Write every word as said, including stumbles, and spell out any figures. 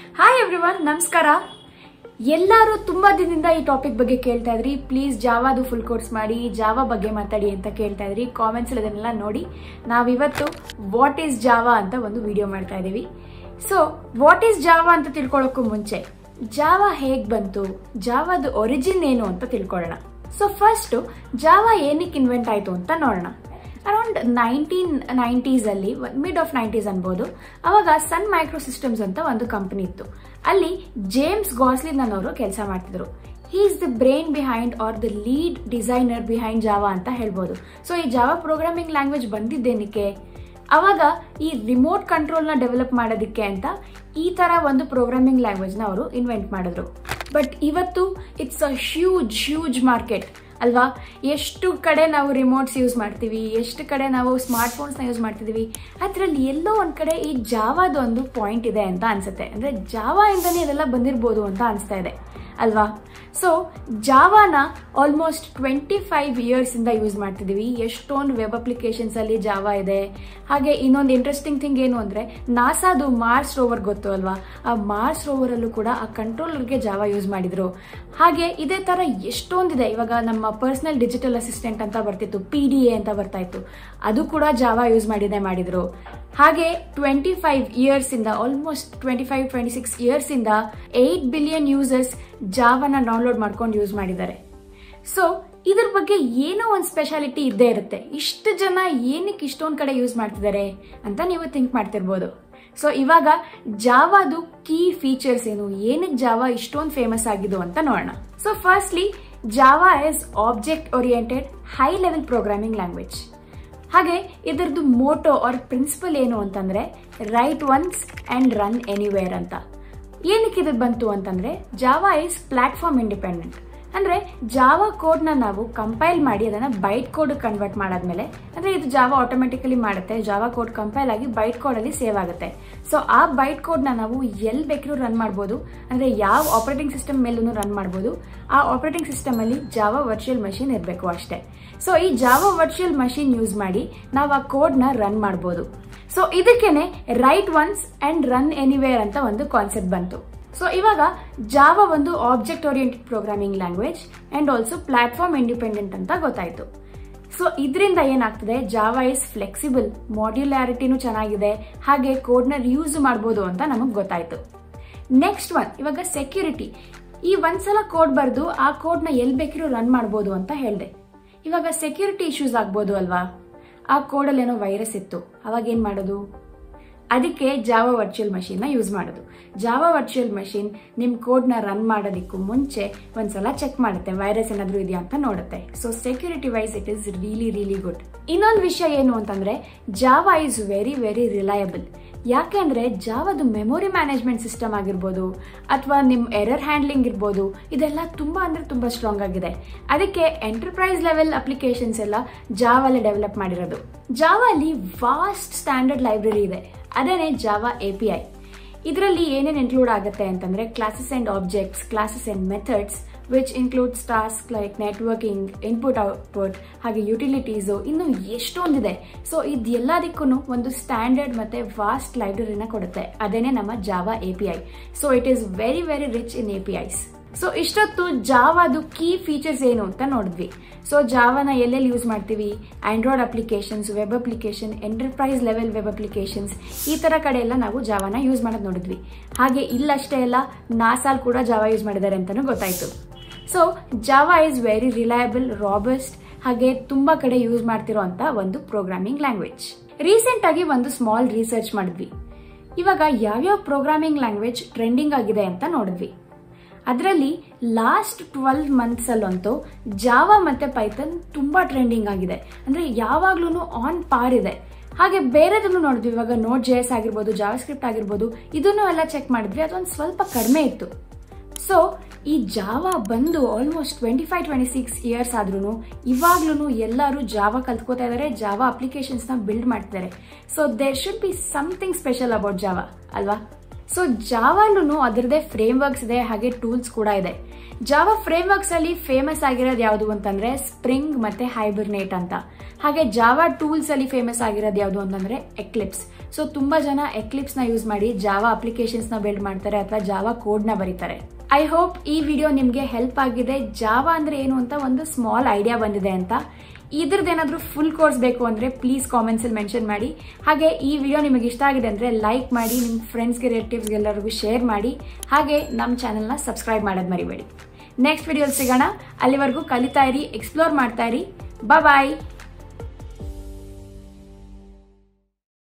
Hi everyone, ನಮಸ್ಕಾರ. ಎಲ್ಲರೂ ತುಂಬಾ ದಿನದಿಂದ ಈ ಟಾಪಿಕ್ ಬಗ್ಗೆ ಕೇಳ್ತಾ ಇದ್ರಿ. ಪ್ಲೀಸ್ ಜಾವಾದು ಫುಲ್ ಕೋರ್ಸ್ ಮಾಡಿ, ಜಾವಾ ಬಗ್ಗೆ ಮಾತಾಡಿ ಅಂತ ಕೇಳ್ತಾ ಇದ್ರಿ. ಕಾಮೆಂಟ್ಸ್ ಅದನ್ನೆಲ್ಲ ನೋಡಿ ನಾವಿವತ್ತು ವಾಟ್ ಈಸ್ ಜಾವಾ ಅಂತ ಒಂದು ವಿಡಿಯೋ ಮಾಡ್ತಾ ಇದೀವಿ. ಸೊ ವಾಟ್ ಈಸ್ ಜಾವಾ ಅಂತ ತಿಳ್ಕೊಳ್ಳೋಕ್ಕೂ ಮುಂಚೆ ಜಾವಾ ಹೇಗ್ ಬಂತು, ಜಾವಾದ ಒರಿಜಿನ್ ಏನು ಅಂತ ತಿಳ್ಕೊಳ್ಳೋಣ. ಸೊ ಫಸ್ಟ್ ಜಾವಾ ಏನಕ್ಕೆ ಇನ್ವೆಂಟ್ ಆಯ್ತು ಅಂತ ನೋಡೋಣ. ಅರೌಂಡ್ ನೈನ್ಟೀನ್ ನೈಂಟೀಸ್ ಅಲ್ಲಿ, ಮಿಡ್ ಆಫ್ ನೈಂಟೀಸ್ ಅನ್ಬೋದು, ಅವಾಗ ಸನ್ ಮೈಕ್ರೋ ಸಿಸ್ಟಮ್ಸ್ ಅಂತ ಒಂದು ಕಂಪನಿ ಇತ್ತು. ಅಲ್ಲಿ ಜೇಮ್ಸ್ ಗಾಸ್ಲಿನ್ ಅನ್ನೋರು ಕೆಲಸ ಮಾಡ್ತಿದ್ರು. He is the brain behind or the lead designer behind Java ಅಂತ ಹೇಳ್ಬೋದು. ಸೊ ಈ ಜಾವಾ ಪ್ರೋಗ್ರಾಮಿಂಗ್ ಲ್ಯಾಂಗ್ವೇಜ್ ಬಂದಿದ್ದೇನಕ್ಕೆ, ಅವಾಗ ಈ ರಿಮೋಟ್ ಕಂಟ್ರೋಲ್ ನ ಡೆವಲಪ್ ಮಾಡೋದಕ್ಕೆ ಅಂತ ಈ ತರ ಒಂದು ಪ್ರೋಗ್ರಾಮಿಂಗ್ ಲ್ಯಾಂಗ್ವೇಜ್ ನ ಅವರು ಇನ್ವೆಂಟ್ ಮಾಡಿದ್ರು. ಬಟ್ ಇವತ್ತು it's a huge huge market ಅಲ್ವಾ. ಎಷ್ಟು ಕಡೆ ನಾವು ರಿಮೋಟ್ಸ್ ಯೂಸ್ ಮಾಡ್ತೀವಿ, ಎಷ್ಟು ಕಡೆ ನಾವು ಸ್ಮಾರ್ಟ್ ಫೋನ್ಸ್ ನ ಯೂಸ್ ಮಾಡ್ತಿದೀವಿ. ಅದ್ರಲ್ಲಿ ಎಲ್ಲೋ ಒಂದ್ ಕಡೆ ಈ ಜಾವಾದ ಒಂದು ಪಾಯಿಂಟ್ ಇದೆ ಅಂತ ಅನ್ಸುತ್ತೆ. ಅಂದ್ರೆ ಜಾವಾ ಇಂದಾನೆ ಇದೆಲ್ಲ ಬಂದಿರ್ಬೋದು ಅಂತ ಅನ್ಸ್ತಾ ಇದೆ ಅಲ್ವಾ. ಸೊ ಜಾವಾನ ಆಲ್ಮೋಸ್ಟ್ ಟ್ವೆಂಟಿ ಫೈವ್ ಇಯರ್ಸ್ ಇಂದ ಯೂಸ್ ಮಾಡ್ತಿದೀವಿ. ಎಷ್ಟೊಂದು ವೆಬ್ ಅಪ್ಲಿಕೇಶನ್ಸ್ ಅಲ್ಲಿ ಜಾವಾ ಇದೆ. ಹಾಗೆ ಇನ್ನೊಂದು ಇಂಟ್ರೆಸ್ಟಿಂಗ್ ಥಿಂಗ್ ಏನು ಅಂದ್ರೆ, ನಾಸಾದು ಮಾರ್ಸ್ ರೋವರ್ ಗೊತ್ತು ಅಲ್ವಾ, ಆ ಮಾರ್ಸ್ ರೋವರ್ ಅಲ್ಲೂ ಕೂಡ ಆ ಕಂಟ್ರೋಲರ್ಗೆ ಜಾವಾ ಯೂಸ್ ಮಾಡಿದ್ರು. ಹಾಗೆ ಇದೇ ತರ ಎಷ್ಟೊಂದಿದೆ. ಇವಾಗ ನಮ್ಮ ಪರ್ಸನಲ್ ಡಿಜಿಟಲ್ ಅಸಿಸ್ಟೆಂಟ್ ಅಂತ ಬರ್ತಿತ್ತು, ಪಿ ಡಿ ಎ ಅಂತ ಬರ್ತಾ ಇತ್ತು, ಅದು ಕೂಡ ಜಾವಾ ಯೂಸ್ ಮಾಡಿದೆ ಮಾಡಿದ್ರು. ಹಾಗೆ ಟ್ವೆಂಟಿ ಫೈವ್ ಇಯರ್ಸ್ ಇಂದ, almost twenty five twenty six years ಇಂದ ಏಟ್ ಬಿಲಿಯನ್ ಯೂಸರ್ಸ್ ಜಾವಾನ ಡೌನ್ಲೋಡ್ ಮಾಡ್ಕೊಂಡು ಯೂಸ್ ಮಾಡಿದ್ದಾರೆ. ಸೊ ಇದ್ರ ಬಗ್ಗೆ ಏನೋ ಒಂದು ಸ್ಪೆಷಾಲಿಟಿ ಇದ್ದೇ ಇರುತ್ತೆ. ಇಷ್ಟು ಜನ ಏನಕ್ಕೆ ಇಷ್ಟೊಂದು ಕಡೆ ಯೂಸ್ ಮಾಡ್ತಿದ್ದಾರೆ ಅಂತ ನೀವು ಥಿಂಕ್ ಮಾಡ್ತಿರ್ಬೋದು. ಸೊ ಇವಾಗ ಜಾವಾದು ಕೀ ಫೀಚರ್ಸ್ ಏನು, ಏನಕ್ಕೆ ಜಾವಾ ಇಷ್ಟೊಂದು ಫೇಮಸ್ ಆಗಿದ್ದು ಅಂತ ನೋಡೋಣ. So firstly Java is object oriented high level programming language. ಹಾಗೆ ಇದರದ್ದು ಮೋಟೋ ಆರ್ ಪ್ರಿನ್ಸಿಪಲ್ ಏನು ಅಂತಂದ್ರೆ, write once and run anywhere ಅಂತ. ಏನಕ್ಕೆ ಇದು ಬಂತು ಅಂತಂದ್ರೆ, ಜಾವಾ ಇಸ್ ಪ್ಲಾಟ್ಫಾರ್ಮ್ ಇಂಡಿಪೆಂಡೆಂಟ್. ಅಂದ್ರೆ ಜಾವಾ ಕೋಡ್ ನ ನಾವು ಕಂಪೈಲ್ ಮಾಡಿ ಅದನ್ನ ಬೈಟ್ ಕೋಡ್ ಕನ್ವರ್ಟ್ ಮಾಡಾದ್ಮೇಲೆ, ಅಂದ್ರೆ ಇದು ಜಾವಾ ಆಟೋಮೆಟಿಕಲಿ ಮಾಡುತ್ತೆ. ಜಾವಾ ಕೋಡ್ ಕಂಪೈಲ್ ಆಗಿ ಬೈಟ್ ಕೋಡ್ ಅಲ್ಲಿ ಸೇವ್ ಆಗುತ್ತೆ. ಸೊ ಆ ಬೈಟ್ ಕೋಡ್ ನ ನಾವು ಎಲ್ಲಿ ಬೇಕಿದ್ರು ರನ್ ಮಾಡಬಹುದು. ಅಂದ್ರೆ ಯಾವ ಆಪರೇಟಿಂಗ್ ಸಿಸ್ಟಮ್ ಮೇಲೂ ರನ್ ಮಾಡಬಹುದು. ಆ ಆಪರೇಟಿಂಗ್ ಸಿಸ್ಟಮ್ ಅಲ್ಲಿ ಜಾವಾ ವರ್ಚುವಲ್ ಮಷೀನ್ ಇರಬೇಕು ಅಷ್ಟೇ. ಸೊ ಈ ಜಾವಾ ವರ್ಚುವಲ್ ಮಷೀನ್ ಯೂಸ್ ಮಾಡಿ ನಾವು ಆ ಕೋಡ್ ನ ರನ್ ಮಾಡಬಹುದು. ಸೊ ಇದಕ್ಕೇನೆ write once and run anywhere ಅಂತ ಒಂದು ಕಾನ್ಸೆಪ್ಟ್ ಬಂತು. ಸೊ ಇವಾಗ ಜಾವಾ ಒಂದು object oriented programming language and also platform independent ಅಂತ ಗೊತ್ತಾಯ್ತು. ಸೊ ಇದರಿಂದ ಏನಾಗ್ತದೆ, ಜಾವಾ ಇಸ್ ಫ್ಲೆಕ್ಸಿಬಲ್, ಮಾಡ್ಯುಲಾರಿಟಿನೂ ಚೆನ್ನಾಗಿದೆ, ಹಾಗೆ ಕೋಡ್ ನ ರಿಯೂಸ್ ಮಾಡಬಹುದು ಅಂತ ನಮಗ್ ಗೊತ್ತಾಯ್ತು. ನೆಕ್ಸ್ಟ್ ಒನ್, ಇವಾಗ ಸೆಕ್ಯೂರಿಟಿ. ಈ ಒಂದ್ಸಲ ಕೋಡ್ ಬರ್ದು ಆ ಕೋಡ್ ನ ಎಲ್ ಬೇಕಿರೋ ರನ್ ಮಾಡಬಹುದು ಅಂತ ಹೇಳಿದೆ. ಇವಾಗ ಸೆಕ್ಯೂರಿಟಿ ಇಶ್ಯೂಸ್ ಆಗ್ಬೋದು ಅಲ್ವಾ. ಆ ಕೋಡಲ್ಲಿ ಏನೋ ವೈರಸ್ ಇತ್ತು, ಅವಾಗ ಏನ್ ಮಾಡೋದು? ಅದಕ್ಕೆ ಜಾವಾ ವರ್ಚುವಲ್ ಮಷೀನ್ ನ ಯೂಸ್ ಮಾಡೋದು. ಜಾವಾ ವರ್ಚುವಲ್ ಮಷೀನ್ ನಿಮ್ ಕೋಡ್ ನ ರನ್ ಮಾಡೋದಕ್ಕೂ ಮುಂಚೆ ಒಂದ್ಸಲ ಚೆಕ್ ಮಾಡುತ್ತೆ, ವೈರಸ್ ಏನಾದ್ರೂ ಇದೆಯಾ ಅಂತ ನೋಡುತ್ತೆ. So security wise it is really really good. ಇನ್ನೊಂದು ವಿಷಯ ಏನು ಅಂತಂದ್ರೆ, Java is very very reliable. ಯಾಕೆ ಅಂದ್ರೆ ಜಾವಾದು ಮೆಮೊರಿ ಮ್ಯಾನೇಜ್ಮೆಂಟ್ ಸಿಸ್ಟಮ್ ಆಗಿರ್ಬೋದು ಅಥವಾ ನಿಮ್ ಎರರ್ ಹ್ಯಾಂಡ್ಲಿಂಗ್ ಇರ್ಬೋದು, ಇದೆಲ್ಲ ತುಂಬಾ ಅಂದ್ರೆ ತುಂಬಾ ಸ್ಟ್ರಾಂಗ್ ಆಗಿದೆ. ಅದಕ್ಕೆ ಎಂಟರ್ಪ್ರೈಸ್ ಲೆವೆಲ್ ಅಪ್ಲಿಕೇಶನ್ಸ್ ಎಲ್ಲ ಜಾವಾಲಿ ಡೆವಲಪ್ ಮಾಡಿರೋದು. ಜಾವಾ ಅಲ್ಲಿ ವಾಸ್ಟ್ ಸ್ಟ್ಯಾಂಡರ್ಡ್ ಲೈಬ್ರರಿ ಇದೆ, ಅದೇನೆ ಜಾವಾ ಎ ಪಿ ಐ. ಇದರಲ್ಲಿ ಏನೇನು ಇನ್ಕ್ಲೂಡ್ ಆಗುತ್ತೆ ಅಂತಂದ್ರೆ, classes and objects, classes and methods, which includes task like networking, input output, ಹಾಗೆ ಯುಟಿಲಿಟೀಸು, ಇನ್ನು ಎಷ್ಟೊಂದಿದೆ. ಸೊ ಇದೆಲ್ಲದಕ್ಕೂ ಒಂದು ಸ್ಟ್ಯಾಂಡರ್ಡ್ ಮತ್ತೆ ವಾಸ್ಟ್ ಲೈಬ್ರರಿನ ಕೊಡುತ್ತೆ, ಅದೇನೆ ನಮ್ಮ Java A P I. So it is very very rich in A P Is. So ಇಷ್ಟೊತ್ತು ಜಾವಾದು ಕೀ ಫೀಚರ್ಸ್ ಏನು ಅಂತ ನೋಡಿದ್ವಿ. ಸೊ ಜಾವಾನ ಎಲ್ಲೆಲ್ಲಿ ಯೂಸ್ ಮಾಡ್ತೀವಿ, Android applications, web application, enterprise level web applications, ಈ ತರ ಕಡೆ ಎಲ್ಲ ನಾವು ಜಾವಾನ ಯೂಸ್ ಮಾಡೋದು ನೋಡಿದ್ವಿ. ಹಾಗೆ ಇಲ್ಲಷ್ಟೇ ಎಲ್ಲ ನಾಸಾಲ್ ಕೂಡ ಜಾವಾ ಯೂಸ್ ಮಾಡಿದ್ದಾರೆ ಅಂತಾನು ಗೊತ್ತಾಯ್ತು. So Java is very reliable, robust, ಹಾಗೆ ತುಂಬಾ ಕಡೆ ಯೂಸ್ ಮಾಡ್ತಿರೋ ಅಂತ ಒಂದು ಪ್ರೋಗ್ರಾಮಿಂಗ್ ಲ್ಯಾಂಗ್ವೇಜ್. ರೀಸೆಂಟ್ ಆಗಿ ಒಂದು ಸ್ಮಾಲ್ ರಿಸರ್ಚ್ ಮಾಡಿದ್ವಿ. ಇವಾಗ ಯಾವ್ಯಾವ ಪ್ರೋಗ್ರಾಮಿಂಗ್ ಲ್ಯಾಂಗ್ವೇಜ್ ಟ್ರೆಂಡಿಂಗ್ ಆಗಿದೆ ಅಂತ ನೋಡಿದ್ವಿ. ಅದರಲ್ಲಿ ಲಾಸ್ಟ್ ಟ್ವೆಲ್ವ್ ಮಂತ್ಸ್ ಅಲ್ಲಂತೂ ಜಾವಾ ಮತ್ತೆ ಪೈಥಾನ್ ತುಂಬಾ ಟ್ರೆಂಡಿಂಗ್ ಆಗಿದೆ. ಅಂದ್ರೆ ಯಾವಾಗ್ಲೂ ಆನ್ ಪಾರ್ ಇದೆ. ಹಾಗೆ ಬೇರೆದನ್ನು ನೋಡಿದ್ವಿ. ಇವಾಗ ನೋಡ್ ಜೆ ಎಸ್ ಆಗಿರ್ಬೋದು, ಜಾವಾ ಸ್ಕ್ರಿಪ್ಟ್ ಆಗಿರ್ಬೋದು, ಇದನ್ನು ಎಲ್ಲ ಚೆಕ್ ಮಾಡಿದ್ವಿ. ಅದೊಂದು ಸ್ವಲ್ಪ ಕಡಿಮೆ ಇತ್ತು. ಸೊ ಈ ಜಾವಾ ಬಂದು almost twenty five twenty six years ಆದ್ರೂ ಇವಾಗ್ಲೂ ಎಲ್ಲರೂ ಜಾವಾ ಕಲ್ತ್ಕೋತಾ ಇದಾರೆ, ಜಾವಾ ಅಪ್ಲಿಕೇಶನ್ಸ್ ನ ಬಿಲ್ಡ್ ಮಾಡ್ತಿದ್ದಾರೆ. So there should be something special about Java ಅಲ್ವಾ. ಸೊ ಜಾವಾಲೂ ಅದರದೇ ಫ್ರೇಮ್ ವರ್ಕ್ಸ್ ಇದೆ, ಹಾಗೆ ಟೂಲ್ಸ್ ಕೂಡ ಇದೆ. ಜಾವಾ ಫ್ರೇಮ್ ವರ್ಕ್ಸ್ ಅಲ್ಲಿ ಫೇಮಸ್ ಆಗಿರೋದು ಯಾವುದು ಅಂತಂದ್ರೆ ಸ್ಪ್ರಿಂಗ್ ಮತ್ತೆ ಹೈಬರ್ನೇಟ್ ಅಂತ. ಹಾಗೆ ಜಾವಾ ಟೂಲ್ಸ್ ಅಲ್ಲಿ ಫೇಮಸ್ ಆಗಿರೋದು ಯಾವುದು ಅಂತಂದ್ರೆ ಎಕ್ಲಿಪ್ಸ್. ಸೊ ತುಂಬಾ ಜನ ಎಕ್ಲಿಪ್ಸ್ ನ ಯೂಸ್ ಮಾಡಿ ಜಾವಾ ಅಪ್ಲಿಕೇಶನ್ಸ್ ನ ಬಿಲ್ಡ್ ಮಾಡ್ತಾರೆ ಅಥವಾ ಜಾವಾ ಕೋಡ್ ನ ಬರೀತಾರೆ. ಐ ಹೋಪ್ ಈ ವಿಡಿಯೋ ನಿಮ್ಗೆ ಹೆಲ್ಪ್ ಆಗಿದೆ. ಜಾವಾ ಅಂದ್ರೆ ಏನು ಅಂತ ಒಂದು ಸ್ಮಾಲ್ ಐಡಿಯಾ ಬಂದಿದೆ ಅಂತ. ಇದ್ರದ್ದೇನಾದ್ರೂ ಫುಲ್ ಕೋರ್ಸ್ ಬೇಕು ಅಂದ್ರೆ ಪ್ಲೀಸ್ ಕಾಮೆಂಟ್ಸ್ ಅಲ್ಲಿ ಮೆನ್ಷನ್ ಮಾಡಿ. ಹಾಗೆ ಈ ವಿಡಿಯೋ ನಿಮಗೆ ಇಷ್ಟ ಆಗಿದೆ ಅಂದ್ರೆ ಲೈಕ್ ಮಾಡಿ, ನಿಮ್ಮ ಫ್ರೆಂಡ್ಸ್ಗೆ ರಿಲೇಟಿವ್ಸ್ಗೆ ಎಲ್ಲರಿಗೂ ಶೇರ್ ಮಾಡಿ. ಹಾಗೆ ನಮ್ಮ ಚಾನೆಲ್ನ ಸಬ್ಸ್ಕ್ರೈಬ್ ಮಾಡೋದು ಮರಿಬೇಡಿ. ನೆಕ್ಸ್ಟ್ ವಿಡಿಯೋಲಿ ಸಿಗೋಣ. ಅಲ್ಲಿವರೆಗೂ ಕಲಿತಾ ಇರಿ, ಎಕ್ಸ್ಪ್ಲೋರ್ ಮಾಡ್ತಾ ಇರಿ. ಬಾಯ್.